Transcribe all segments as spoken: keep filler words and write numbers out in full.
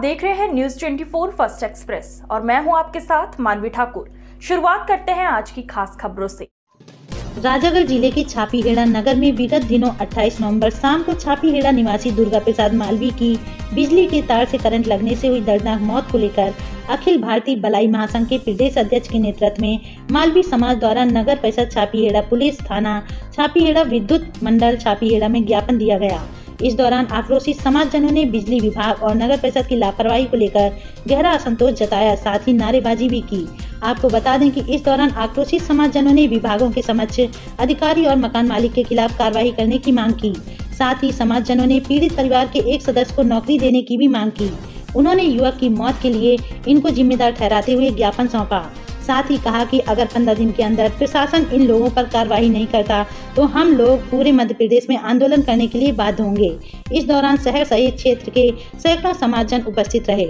देख रहे हैं न्यूज चौबीस फर्स्ट एक्सप्रेस और मैं हूं आपके साथ मानवी ठाकुर। शुरुआत करते हैं आज की खास खबरों से। राजागढ़ जिले के छापीहेड़ा नगर में विगत दिनों अट्ठाईस नवंबर शाम को छापीहेड़ा निवासी दुर्गा प्रसाद मालवी की बिजली के तार से करंट लगने से हुई दर्दनाक मौत को लेकर अखिल भारतीय बलाई महासंघ के प्रदेश अध्यक्ष के नेतृत्व में मालवी समाज द्वारा नगर परिषद छापीहेड़ा, पुलिस थाना छापीहेड़ा, विद्युत मंडल छापीहेड़ा में ज्ञापन दिया गया। इस दौरान आक्रोशित समाजजनों ने बिजली विभाग और नगर परिषद की लापरवाही को लेकर गहरा असंतोष जताया, साथ ही नारेबाजी भी की। आपको बता दें कि इस दौरान आक्रोशित समाजजनों ने विभागों के समक्ष अधिकारी और मकान मालिक के खिलाफ कार्रवाई करने की मांग की। साथ ही समाजजनों ने पीड़ित परिवार के एक सदस्य को नौकरी देने की भी मांग की। उन्होंने युवक की मौत के लिए इनको जिम्मेदार ठहराते हुए ज्ञापन सौंपा। साथ ही कहा कि अगर पंद्रह दिन के अंदर प्रशासन इन लोगों पर कार्रवाई नहीं करता तो हम लोग पूरे मध्य प्रदेश में आंदोलन करने के लिए बाध्य होंगे। इस दौरान शहर सहित क्षेत्र के सैकड़ों समाजजन उपस्थित रहे।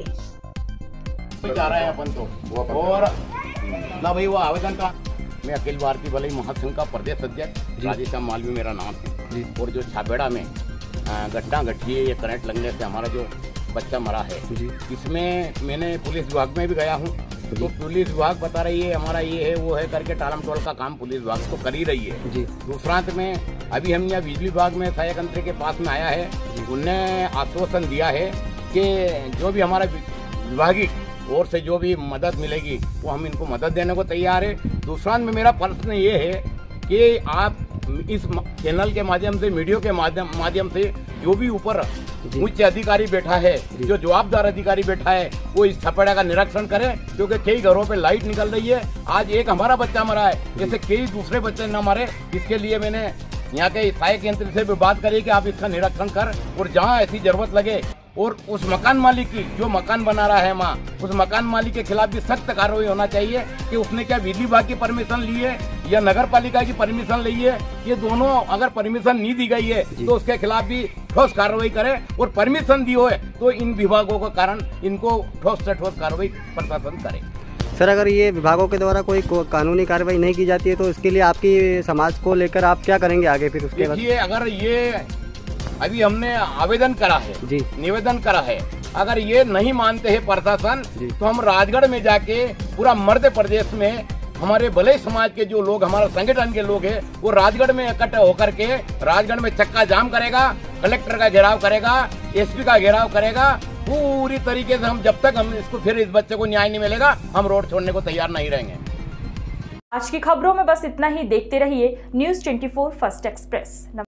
जा रहे हैं अपन तो और ना भाई वो आवेदन का मैं अखिल भारतीय बलाई महासंघ का प्रदेश अध्यक्ष राजेश्याम मालवी मेरा नाम है। और जो छापेड़ा में घटना घटी है, ये करंट लगने से हमारा जो बच्चा मरा है, इसमें मैंने पुलिस विभाग में भी गया हूँ। तो पुलिस विभाग बता रही है हमारा ये है वो है करके टालम टोल का काम पुलिस विभाग तो कर ही रही है जी। दूसरा में अभी हम यहाँ बिजली विभाग में सहायक यंत्र के पास में आया है, उनने आश्वासन दिया है कि जो भी हमारा विभागीय ओर से जो भी मदद मिलेगी वो हम इनको मदद देने को तैयार है। दूसरा में मेरा प्रश्न ये है कि आप इस चैनल के माध्यम से, मीडिया के माध्यम माध्यम से जो भी ऊपर उच्च अधिकारी बैठा है, जो जवाबदार अधिकारी बैठा है, वो इस छापेड़ा का निरीक्षण करे, क्योंकि कई घरों पे लाइट निकल रही है। आज एक हमारा बच्चा मरा है, जैसे कई दूसरे बच्चे न मरे। इसके लिए मैंने यहाँ के सहायक यंत्र से भी बात करी कि आप इसका निरीक्षण कर और जहाँ ऐसी जरूरत लगे और उस मकान मालिक की जो मकान बना रहा है माँ, उस मकान मालिक के खिलाफ भी सख्त कार्रवाई होना चाहिए कि उसने क्या बिजली विभाग की परमिशन ली है या नगर पालिका की परमिशन ली है। ये दोनों अगर परमिशन नहीं दी गई है तो उसके खिलाफ भी ठोस कार्रवाई करे, और परमिशन दी हो तो इन विभागों के कारण इनको ठोस से ठोस कार्रवाई प्रशासन करे। सर, अगर ये विभागों के द्वारा कोई कानूनी कार्रवाई नहीं की जाती है तो इसके लिए आपकी समाज को लेकर आप क्या करेंगे आगे? फिर उसके बाद देखिए, अगर ये अभी हमने आवेदन करा है जी, निवेदन करा है, अगर ये नहीं मानते हैं प्रशासन तो हम राजगढ़ में जाके पूरा मध्य प्रदेश में हमारे भले समाज के जो लोग, हमारे संगठन के लोग हैं, वो राजगढ़ में इकट्ठे होकर के राजगढ़ में चक्का जाम करेगा, कलेक्टर का घेराव करेगा, एसपी का घेराव करेगा। पूरी तरीके से हम जब तक हम इसको फिर इस बच्चे को न्याय नहीं मिलेगा हम रोड छोड़ने को तैयार नहीं रहेंगे। आज की खबरों में बस इतना ही। देखते रहिए न्यूज चौबीस फर्स्ट एक्सप्रेस।